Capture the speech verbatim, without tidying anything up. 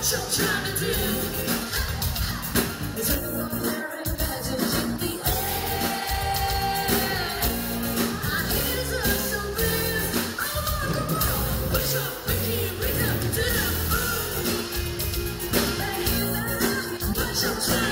you're trying to do. It's a very message in the air. I hear some breeze. I wanna go on. Push up, Mickey, wake up to the moon. Push up,